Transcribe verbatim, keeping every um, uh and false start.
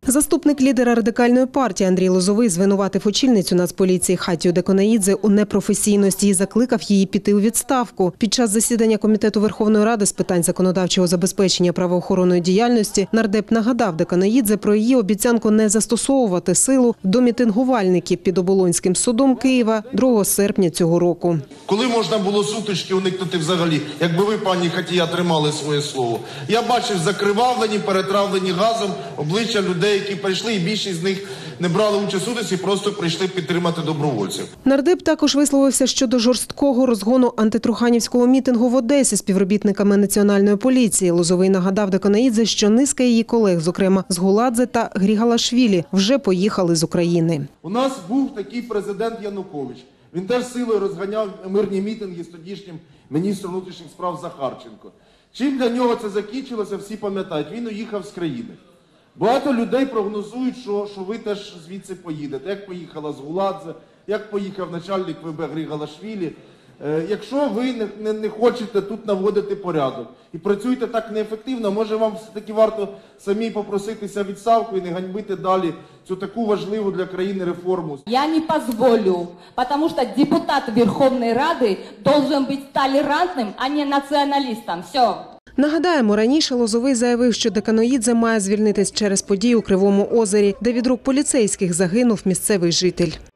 Заступник лідера радикальної партії Андрій Лозовий звинуватив очільницю Нацполіції Хатію Деконаїдзе у непрофесійності і закликав її піти у відставку. Під час засідання Комітету Верховної Ради з питань законодавчого забезпечення правоохоронної діяльності нардеп нагадав Деконаїдзе про її обіцянку не застосовувати силу до мітингувальників під Оболонським судом Києва другого серпня цього року. Коли можна було сутички уникнути взагалі, якби ви, пані Хатія, тримали своє слово? Я бачив закривавлені, перетравлені газом обличчя людей, які прийшли, і більшість з них не брали участь у суді, просто прийшли підтримати добровольців. Нардеп також висловився щодо жорсткого розгону антитруханівського мітингу в Одесі співробітниками Національної поліції. Лозовий нагадав Деконаїдзе, що низка її колег, зокрема Згуладзе та Грігалашвілі, вже поїхали з України. У нас був такий президент Янукович. Він теж силою розганяв мирні мітинги з тодішнім міністром внутрішніх справ Захарченко. Чим для нього це закінчилося, всі пам'ятають. Він уїхав з країни. Багато людей прогнозують, що, що ви теж звідси поїдете. Як поїхала Згуладзе, як поїхав начальник ВБ Грігалашвілі. Е, якщо ви не, не, не хочете тут наводити порядок і працюєте так неефективно, може вам все-таки варто самі попроситися відставку і не ганьбити далі цю таку важливу для країни реформу. Я не позволю, потому что депутат Верховной Рады должен быть толерантным, а не националистом. Все. Нагадаємо, раніше Лозовий заявив, що Деконаїдзе має звільнитись через події у Кривому озері, де від рук поліцейських загинув місцевий житель.